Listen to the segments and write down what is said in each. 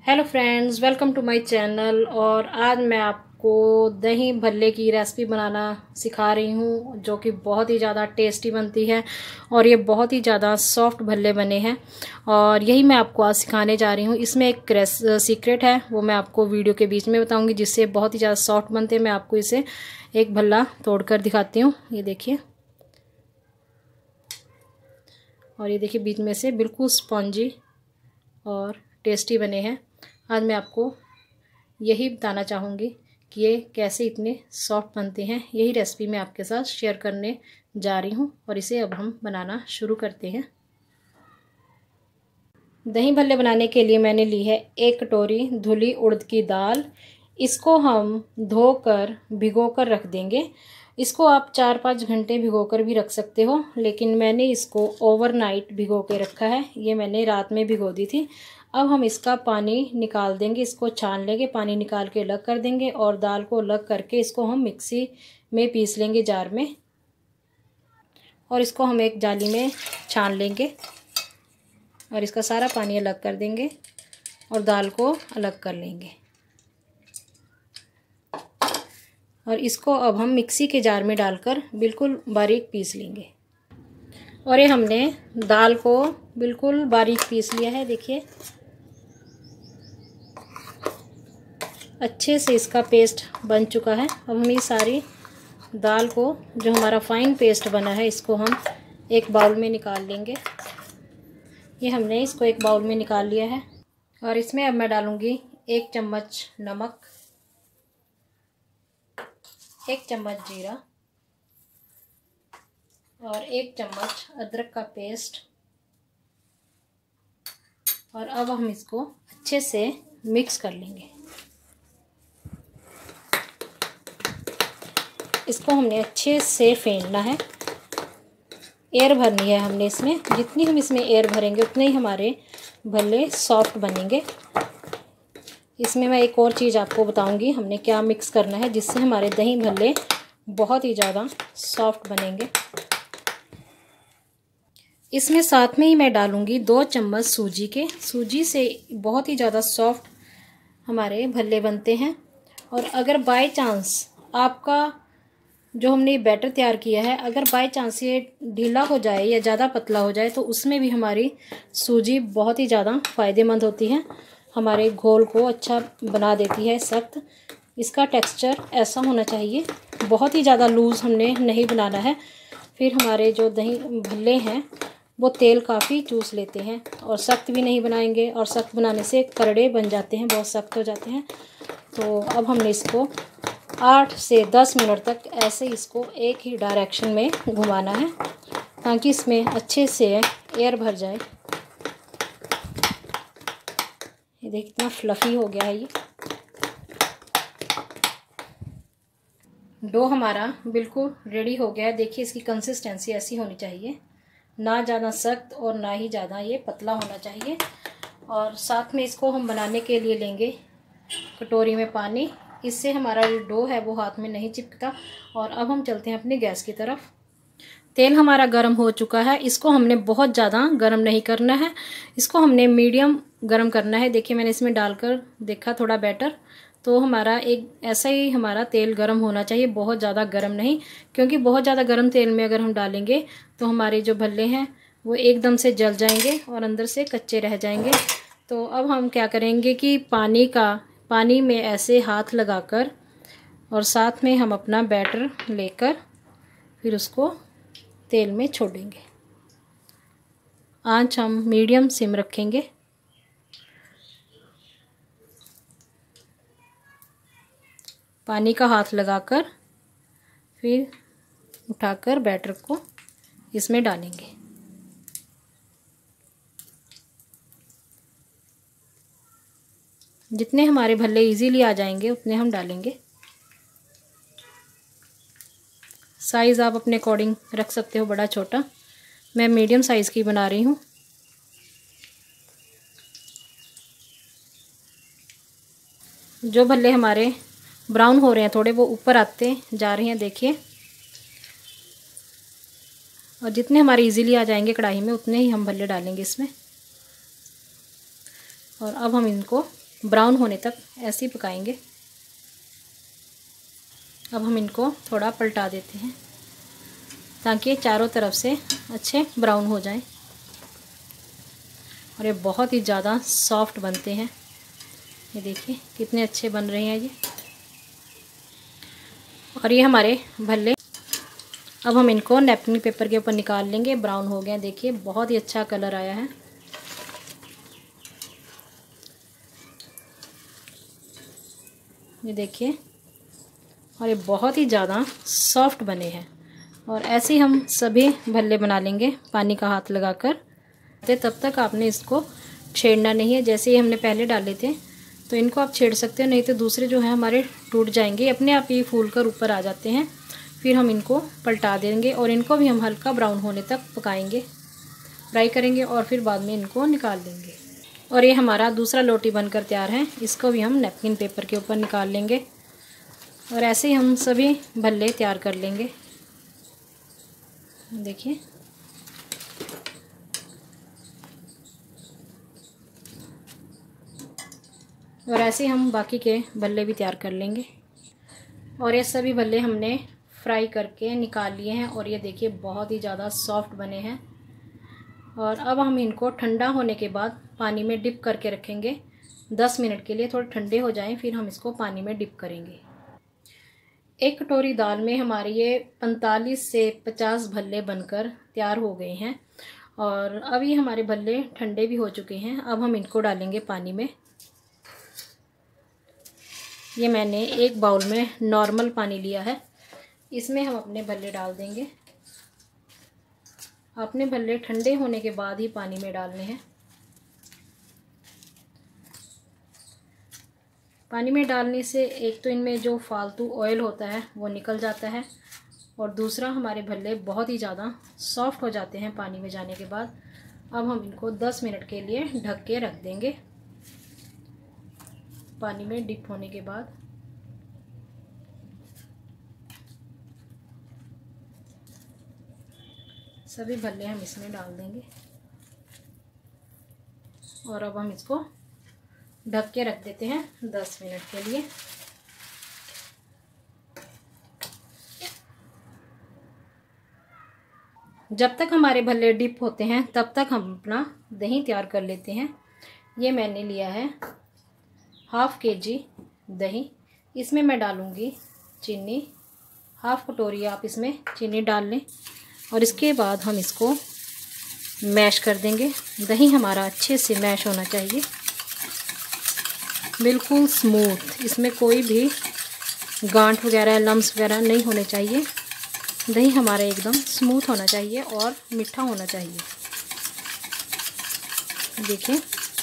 Hello friends, welcome to my channel. और आज मैं आपको दही भल्ले की रेसिपी बनाना सिखा रही हूँ, जो कि बहुत ही ज़्यादा टेस्टी बनती है और ये बहुत ही ज़्यादा सॉफ्ट भल्ले बने हैं और यही मैं आपको आज सिखाने जा रही हूँ। इसमें एक सीक्रेट है, वो मैं आपको वीडियो के बीच में बताऊँगी, जिससे बहुत ही ज़्यादा सॉफ्ट बनते हैं। मैं आपको इसे एक भल्ला तोड़कर दिखाती हूँ। ये देखिए, और ये देखिए बीच में से बिल्कुल स्पॉन्जी और टेस्टी बने हैं। आज मैं आपको यही बताना चाहूँगी कि ये कैसे इतने सॉफ्ट बनते हैं। यही रेसिपी मैं आपके साथ शेयर करने जा रही हूँ और इसे अब हम बनाना शुरू करते हैं। दही भल्ले बनाने के लिए मैंने ली है 1 कटोरी धुली उड़द की दाल। इसको हम धोकर भिगोकर रख देंगे। इसको आप 4-5 घंटे भिगोकर भी रख सकते हो, लेकिन मैंने इसको ओवरनाइट भिगो के रखा है। ये मैंने रात में भिगो दी थी। अब हम इसका पानी निकाल देंगे, इसको छान लेंगे, पानी निकाल के अलग कर देंगे और दाल को अलग करके इसको हम मिक्सी में पीस लेंगे जार में, और इसको हम एक जाली में छान लेंगे और इसका सारा पानी अलग कर देंगे और दाल को अलग कर लेंगे। और इसको अब हम मिक्सी के जार में डालकर बिल्कुल बारीक पीस लेंगे। और ये हमने दाल को बिल्कुल बारीक पीस लिया है। देखिए, अच्छे से इसका पेस्ट बन चुका है। अब हम ये सारी दाल को, जो हमारा फाइन पेस्ट बना है, इसको हम एक बाउल में निकाल लेंगे। ये हमने इसको एक बाउल में निकाल लिया है और इसमें अब मैं डालूँगी 1 चम्मच नमक, 1 चम्मच जीरा और 1 चम्मच अदरक का पेस्ट। और अब हम इसको अच्छे से मिक्स कर लेंगे। इसको हमने अच्छे से फेंटना है, एयर भरनी है हमने इसमें। जितनी हम इसमें एयर भरेंगे उतने ही हमारे भल्ले सॉफ्ट बनेंगे। इसमें मैं एक और चीज़ आपको बताऊंगी हमने क्या मिक्स करना है, जिससे हमारे दही भल्ले बहुत ही ज़्यादा सॉफ्ट बनेंगे। इसमें साथ में ही मैं डालूंगी 2 चम्मच सूजी के। सूजी से बहुत ही ज़्यादा सॉफ्ट हमारे भल्ले बनते हैं। और अगर बाय चांस आपका जो हमने ये बैटर तैयार किया है, अगर बाय चांस ये ढीला हो जाए या ज़्यादा पतला हो जाए, तो उसमें भी हमारी सूजी बहुत ही ज़्यादा फ़ायदेमंद होती है, हमारे घोल को अच्छा बना देती है सख्त। इसका टेक्सचर ऐसा होना चाहिए, बहुत ही ज़्यादा लूज़ हमने नहीं बनाना है, फिर हमारे जो दही भल्ले हैं वो तेल काफ़ी चूस लेते हैं। और सख्त भी नहीं बनाएंगे, और सख्त बनाने से करड़े बन जाते हैं, बहुत सख्त हो जाते हैं। तो अब हमने इसको 8 से 10 मिनट तक ऐसे इसको एक ही डायरेक्शन में घुमाना है, ताकि इसमें अच्छे से एयर भर जाए। ये देखिए कितना फ्लफ़ी हो गया है। ये डो हमारा बिल्कुल रेडी हो गया है। देखिए, इसकी कंसिस्टेंसी ऐसी होनी चाहिए, ना ज़्यादा सख्त और ना ही ज़्यादा ये पतला होना चाहिए। और साथ में इसको हम बनाने के लिए लेंगे कटोरी में पानी। इससे हमारा जो डो है वो हाथ में नहीं चिपकता। और अब हम चलते हैं अपनी गैस की तरफ। तेल हमारा गर्म हो चुका है। इसको हमने बहुत ज़्यादा गर्म नहीं करना है, इसको हमने मीडियम गर्म करना है। देखिए, मैंने इसमें डालकर देखा थोड़ा बैटर, तो हमारा एक ऐसा ही हमारा तेल गर्म होना चाहिए, बहुत ज़्यादा गर्म नहीं, क्योंकि बहुत ज़्यादा गर्म तेल में अगर हम डालेंगे तो हमारे जो भल्ले हैं वो एकदम से जल जाएंगे और अंदर से कच्चे रह जाएंगे। तो अब हम क्या करेंगे कि पानी में ऐसे हाथ लगाकर और साथ में हम अपना बैटर लेकर फिर उसको तेल में छोड़ेंगे। आंच हम मीडियम सिम रखेंगे। पानी का हाथ लगाकर फिर उठाकर बैटर को इसमें डालेंगे। जितने हमारे भल्ले इजीली आ जाएंगे उतने हम डालेंगे। साइज़ आप अपने अकॉर्डिंग रख सकते हो, बड़ा छोटा। मैं मीडियम साइज़ की बना रही हूँ। जो भल्ले हमारे ब्राउन हो रहे हैं थोड़े, वो ऊपर आते जा रहे हैं, देखिए। और जितने हमारे इजीली आ जाएंगे कढ़ाई में उतने ही हम भल्ले डालेंगे इसमें। और अब हम इनको ब्राउन होने तक ऐसे ही पकाएंगे। अब हम इनको थोड़ा पलटा देते हैं ताकि चारों तरफ से अच्छे ब्राउन हो जाएं। और ये बहुत ही ज़्यादा सॉफ्ट बनते हैं। ये देखिए कितने अच्छे बन रहे हैं ये। और ये हमारे भल्ले, अब हम इनको नैपकिन पेपर के ऊपर निकाल लेंगे। ब्राउन हो गए, देखिए बहुत ही अच्छा कलर आया है। ये देखिए, और ये बहुत ही ज़्यादा सॉफ्ट बने हैं। और ऐसे ही हम सभी भल्ले बना लेंगे पानी का हाथ लगाकर। तब तक आपने इसको छेड़ना नहीं है। जैसे ही हमने पहले डाले थे तो इनको आप छेड़ सकते हो, नहीं तो दूसरे जो है हमारे टूट जाएंगे, अपने आप ये फूल कर ऊपर आ जाते हैं। फिर हम इनको पलटा देंगे और इनको भी हम हल्का ब्राउन होने तक पकाएंगे, फ्राई करेंगे और फिर बाद में इनको निकाल देंगे। और ये हमारा दूसरा लोटी बनकर तैयार है। इसको भी हम नैपकिन पेपर के ऊपर निकाल लेंगे और ऐसे ही हम सभी भल्ले तैयार कर लेंगे। देखिए, और ऐसे ही हम बाकी के भल्ले भी तैयार कर लेंगे। और ये सभी भल्ले हमने फ्राई करके निकाल लिए हैं और ये देखिए बहुत ही ज़्यादा सॉफ्ट बने हैं। और अब हम इनको ठंडा होने के बाद पानी में डिप करके रखेंगे 10 मिनट के लिए। थोड़े ठंडे हो जाएं फिर हम इसको पानी में डिप करेंगे। एक कटोरी दाल में हमारे ये 45 से 50 भल्ले बनकर तैयार हो गए हैं। और अब ये हमारे भल्ले ठंडे भी हो चुके हैं। अब हम इनको डालेंगे पानी में। ये मैंने एक बाउल में नॉर्मल पानी लिया है, इसमें हम अपने भल्ले डाल देंगे। अपने भल्ले ठंडे होने के बाद ही पानी में डालने हैं। पानी में डालने से एक तो इनमें जो फालतू ऑयल होता है वो निकल जाता है और दूसरा हमारे भल्ले बहुत ही ज़्यादा सॉफ्ट हो जाते हैं पानी में जाने के बाद। अब हम इनको 10 मिनट के लिए ढक के रख देंगे पानी में डिप होने के बाद। सभी भल्ले हम इसमें डाल देंगे और अब हम इसको ढक के रख देते हैं 10 मिनट के लिए। जब तक हमारे भल्ले डिप होते हैं तब तक हम अपना दही तैयार कर लेते हैं। ये मैंने लिया है ½ kg दही। इसमें मैं डालूँगी चीनी, ½ कटोरी आप इसमें चीनी डाल लें। और इसके बाद हम इसको मैश कर देंगे। दही हमारा अच्छे से मैश होना चाहिए, बिल्कुल स्मूथ। इसमें कोई भी गांठ वगैरह, लम्स वगैरह नहीं होने चाहिए। दही हमारा एकदम स्मूथ होना चाहिए और मीठा होना चाहिए। देखिए,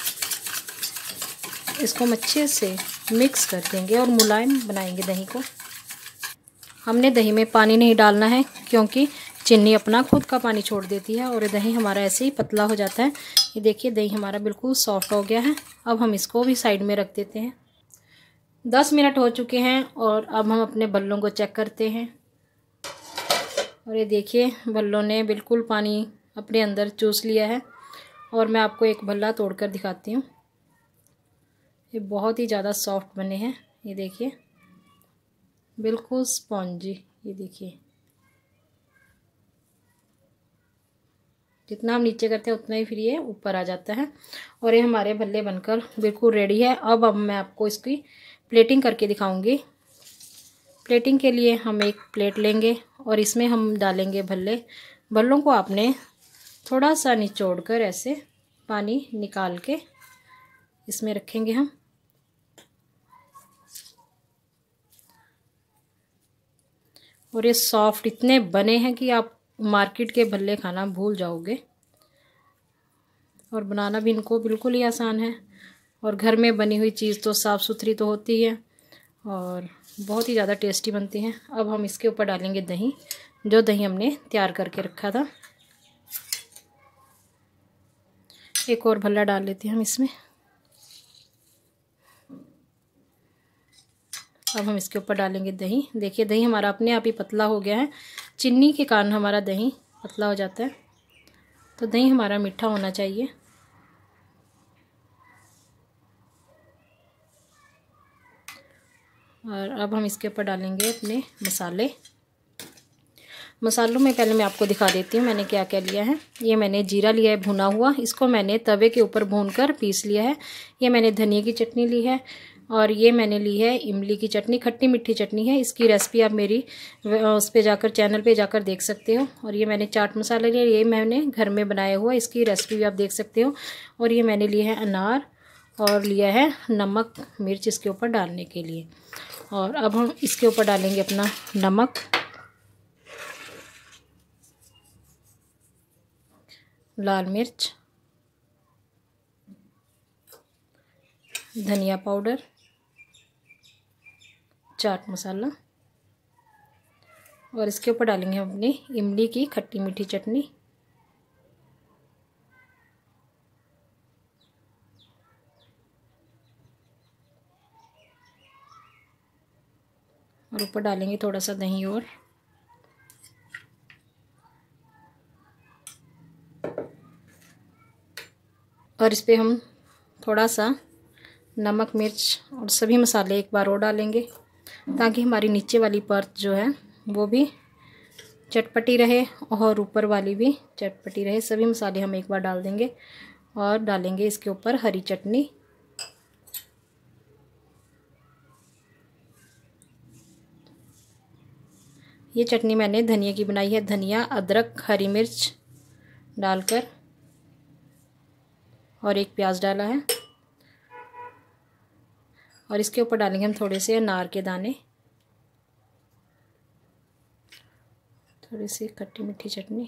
इसको हम अच्छे से मिक्स कर देंगे और मुलायम बनाएंगे दही को। हमने दही में पानी नहीं डालना है क्योंकि चीनी अपना खुद का पानी छोड़ देती है और दही हमारा ऐसे ही पतला हो जाता है। ये देखिए, दही हमारा बिल्कुल सॉफ्ट हो गया है। अब हम इसको भी साइड में रख देते हैं। 10 मिनट हो चुके हैं और अब हम अपने भल्लों को चेक करते हैं। और ये देखिए, भल्लों ने बिल्कुल पानी अपने अंदर चूस लिया है। और मैं आपको एक भल्ला तोड़कर दिखाती हूँ। ये बहुत ही ज़्यादा सॉफ्ट बने हैं। ये देखिए, बिल्कुल स्पॉन्जी। ये देखिए, जितना हम नीचे करते हैं उतना ही फिर ये ऊपर आ जाता है। और ये हमारे भल्ले बनकर बिल्कुल रेडी है। अब मैं आपको इसकी प्लेटिंग करके दिखाऊंगी। प्लेटिंग के लिए हम एक प्लेट लेंगे और इसमें हम डालेंगे भल्ले। भल्लों को आपने थोड़ा सा निचोड़ कर ऐसे पानी निकाल के इसमें रखेंगे हम। और ये सॉफ्ट इतने बने हैं कि आप मार्केट के भल्ले खाना भूल जाओगे। और बनाना भी इनको बिल्कुल ही आसान है। और घर में बनी हुई चीज़ तो साफ़ सुथरी तो होती है और बहुत ही ज़्यादा टेस्टी बनती हैं। अब हम इसके ऊपर डालेंगे दही, जो दही हमने तैयार करके रखा था। एक और भल्ला डाल लेते हैं हम इसमें। अब हम इसके ऊपर डालेंगे दही। देखिए, दही हमारा अपने आप ही पतला हो गया है। चीनी के कारण हमारा दही पतला हो जाता है, तो दही हमारा मीठा होना चाहिए। और अब हम इसके ऊपर डालेंगे अपने मसाले। मसालों में पहले मैं आपको दिखा देती हूँ मैंने क्या क्या लिया है। ये मैंने जीरा लिया है भुना हुआ, इसको मैंने तवे के ऊपर भूनकर पीस लिया है। ये मैंने धनिया की चटनी ली है और ये मैंने ली है इमली की चटनी, खट्टी मीठी चटनी है। इसकी रेसिपी आप मेरी उस पे जाकर चैनल पे जाकर देख सकते हो। और ये मैंने चाट मसाला लिया, ये मैंने घर में बनाया हुआ, इसकी रेसिपी भी आप देख सकते हो। और ये मैंने लिया है अनार और लिया है नमक मिर्च इसके ऊपर डालने के लिए। और अब हम इसके ऊपर डालेंगे अपना नमक, लाल मिर्च, धनिया पाउडर, चाट मसाला और इसके ऊपर डालेंगे हम अपनी इमली की खट्टी मीठी चटनी। और ऊपर डालेंगे थोड़ा सा दही और इस पर हम थोड़ा सा नमक मिर्च और सभी मसाले एक बार और डालेंगे ताकि हमारी नीचे वाली परत जो है वो भी चटपटी रहे और ऊपर वाली भी चटपटी रहे। सभी मसाले हम एक बार डाल देंगे और डालेंगे इसके ऊपर हरी चटनी। ये चटनी मैंने धनिया की बनाई है, धनिया अदरक हरी मिर्च डालकर, और एक प्याज डाला है। और इसके ऊपर डालेंगे हम थोड़े से अनार के दाने, थोड़ी सी खट्टी मीठी चटनी।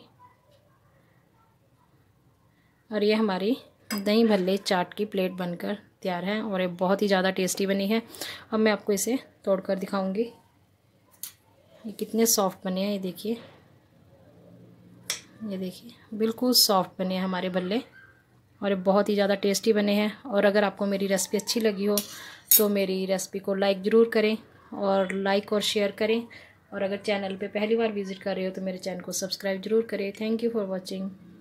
और ये हमारी दही भल्ले चाट की प्लेट बनकर तैयार है और ये बहुत ही ज़्यादा टेस्टी बनी है। अब मैं आपको इसे तोड़कर दिखाऊंगी ये कितने सॉफ्ट बने हैं। ये देखिए बिल्कुल सॉफ्ट बने हैं हमारे भल्ले और ये बहुत ही ज़्यादा टेस्टी बने हैं। और अगर आपको मेरी रेसिपी अच्छी लगी हो तो मेरी रेसिपी को लाइक ज़रूर करें और लाइक और शेयर करें। और अगर चैनल पे पहली बार विज़िट कर रहे हो तो मेरे चैनल को सब्सक्राइब ज़रूर करें। Thank you for watching.